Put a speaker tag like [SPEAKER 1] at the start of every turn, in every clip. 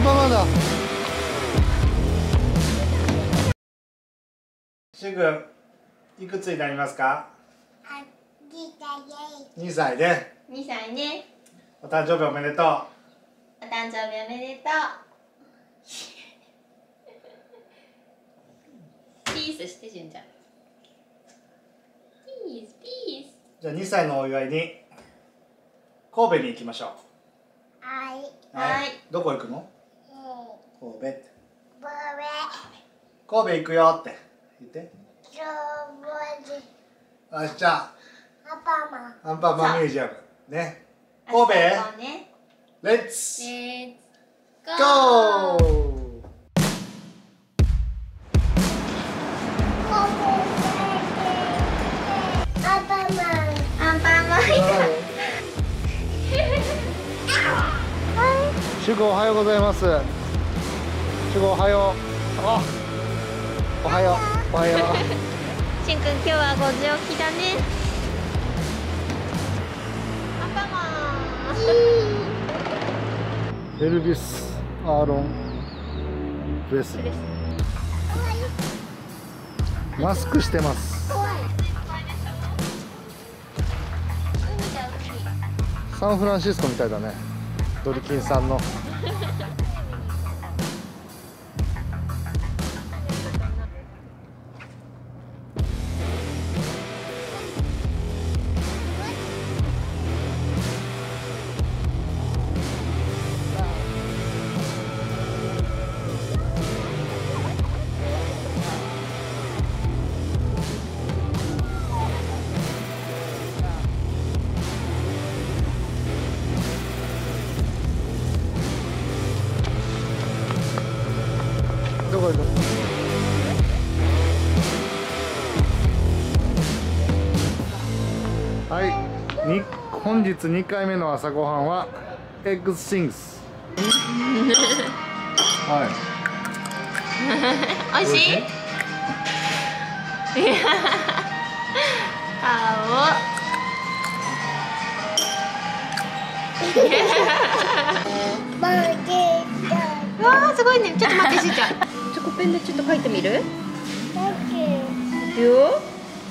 [SPEAKER 1] ンパンマンだ。しゅうくん、いくつになりますか？2歳で。
[SPEAKER 2] 2歳ね。
[SPEAKER 1] お誕生日おめでとう。
[SPEAKER 2] お誕生日おめでとう。ピースしてじゅんちゃん。ピースピース。
[SPEAKER 1] じゃあ2歳のお祝いに神戸に行きましょう。
[SPEAKER 2] はい。
[SPEAKER 1] どこ行くの？神戸って。神戸行くよって言って。あ、じゃあアンパンマンミュージアムね。神戸へ。レッツゴー。アンパンマンシュゴおはようございます。シュゴおはよう。おはよう。おはよう。
[SPEAKER 2] しゅんくん今日は5時起きだね。アンパンマン。
[SPEAKER 1] エルビス・アーロン・プレスリー。マスクしてます。サンフランシスコみたいだね。ドリキンさんの。どこ行くの？はい、本日2回目の朝ごはんはエッグシングス。はい。
[SPEAKER 2] おいしい？顔。わあ、すごいね。ちょっと待って、しーちゃん。チョコペンでちょっと書いてみる？いくよ。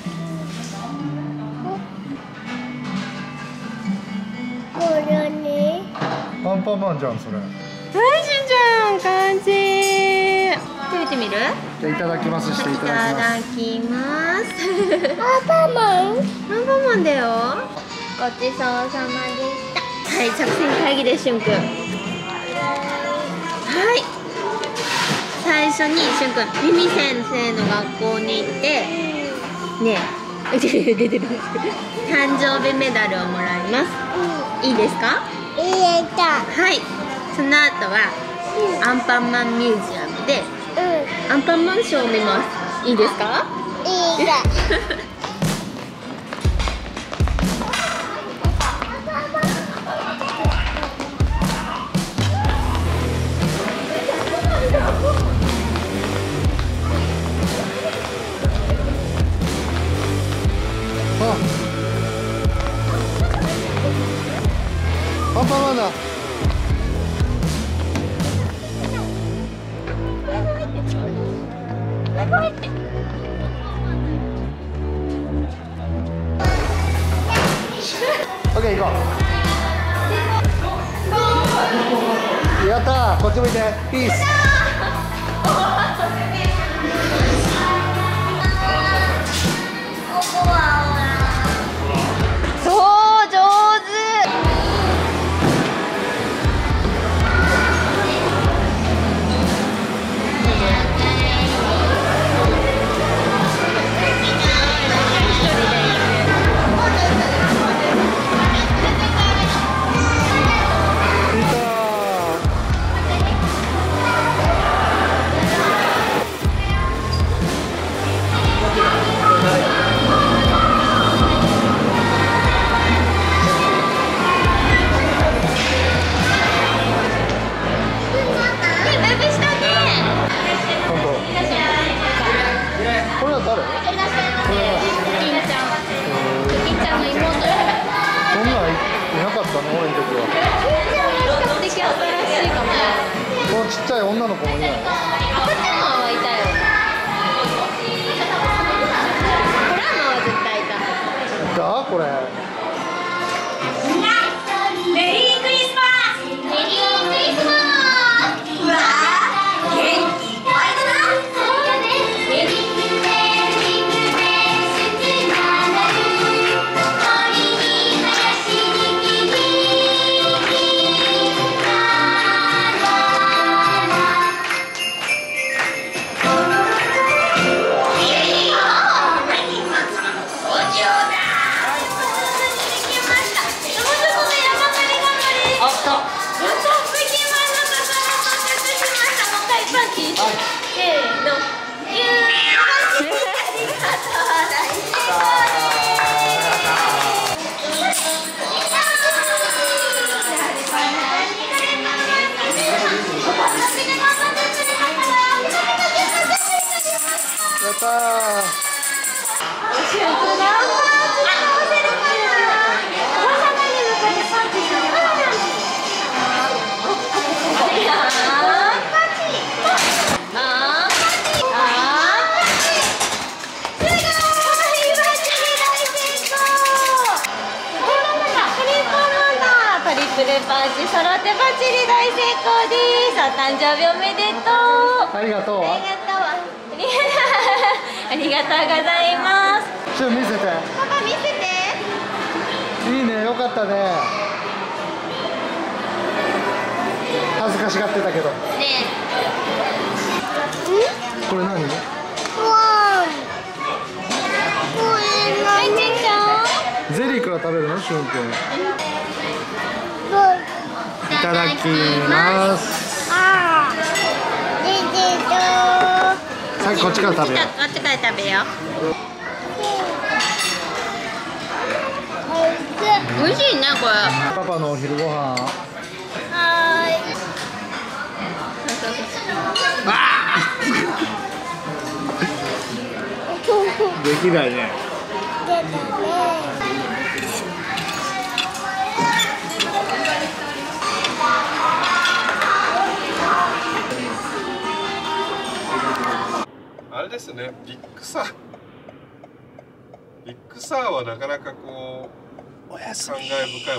[SPEAKER 1] アンパンマンじゃんそれ。
[SPEAKER 2] はい、しんちゃん、完成。食べてみる？
[SPEAKER 1] じゃあいただきますしていただきます。
[SPEAKER 2] アンパンマン。アンパンマンだよ。ごちそうさまでした。はい、作戦会議です、しゅんくん。はい。最初にしゅんくん、ミミ先生の学校に行ってねえ、出てる。誕生日メダルをもらいます。いいですか？はい。その後はアンパンマンミュージアムでアンパンマンショーを見ます。いいですか？いいです。
[SPEAKER 1] アンパンマンだ。オッケー行こう。やったー、こっち向いてピース。 女の子もいないの？
[SPEAKER 2] こっちもいたよ。ブラマは絶対いた。
[SPEAKER 1] だこれ。
[SPEAKER 3] メリークリスマス。
[SPEAKER 2] メリークリスマス。
[SPEAKER 3] うわー、元気いっぱいだな。
[SPEAKER 2] そうだね。メリークリスマ
[SPEAKER 1] やったー。
[SPEAKER 2] トリプルパンチ揃ってバッチリ大成功です。お誕生日おめでとう。
[SPEAKER 1] ありがとう。
[SPEAKER 2] ありがとう。ありがとうございます。
[SPEAKER 1] シュン見せて。
[SPEAKER 2] パパ見せて。
[SPEAKER 1] いいね、よかったね。恥ずかしがってたけど。
[SPEAKER 2] ね
[SPEAKER 1] これ何？
[SPEAKER 2] え。
[SPEAKER 1] ゼリーから食べるの、シュン君。いただきます。さっきこっちから食べよう。
[SPEAKER 2] こっちから食べよう。美味しいねこれ。
[SPEAKER 1] パパのお昼ご飯。
[SPEAKER 2] はーい。
[SPEAKER 1] できないね。
[SPEAKER 4] あれですね、ビッグサー。ビッグサーはなかなかこう感慨深いものがあるという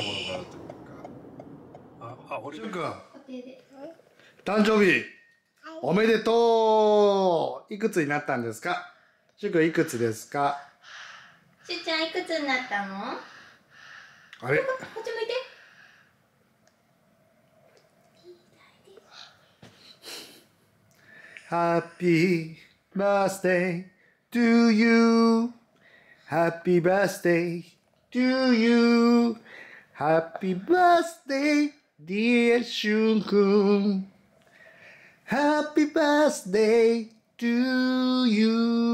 [SPEAKER 4] か。
[SPEAKER 1] シュン君、誕生日おめでとう。いくつになったんですか？シュン君いくつですか？
[SPEAKER 2] しゅうちゃんいくつになったの？
[SPEAKER 1] あれ？
[SPEAKER 2] こっち向いて。
[SPEAKER 1] Happy birthday to you. Happy birthday to you. Happy birthday, dear シュン君。Happy birthday to you.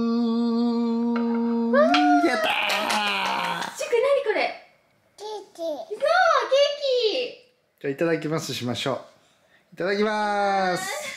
[SPEAKER 1] やったー。
[SPEAKER 2] しゅうくん何これ？ケーキ。そう、ケーキ。
[SPEAKER 1] じゃあいただきますしましょう。いただきます。